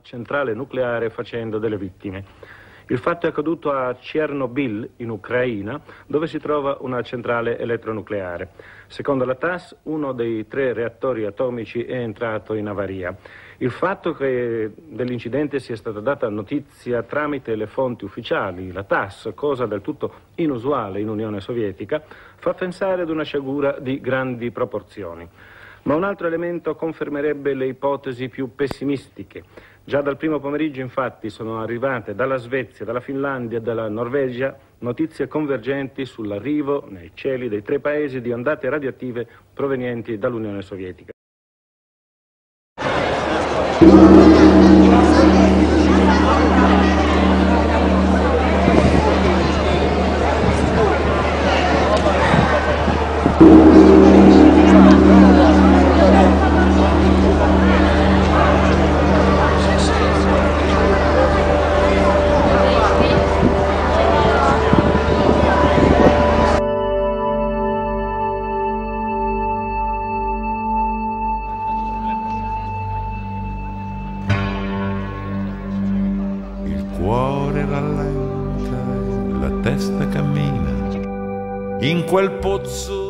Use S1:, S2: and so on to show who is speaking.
S1: centrale nucleare facendo delle vittime. Il fatto è accaduto a Chernobyl, in Ucraina, dove si trova una centrale elettronucleare. Secondo la TASS, uno dei 3 reattori atomici è entrato in avaria. Il fatto che dell'incidente sia stata data notizia tramite le fonti ufficiali, la TASS, cosa del tutto inusuale in Unione Sovietica, fa pensare ad una sciagura di grandi proporzioni. Ma un altro elemento confermerebbe le ipotesi più pessimistiche. Già dal primo pomeriggio, infatti, sono arrivate dalla Svezia, dalla Finlandia e dalla Norvegia notizie convergenti sull'arrivo nei cieli dei 3 paesi di ondate radioattive provenienti dall'Unione Sovietica.
S2: La testa cammina in quel pozzo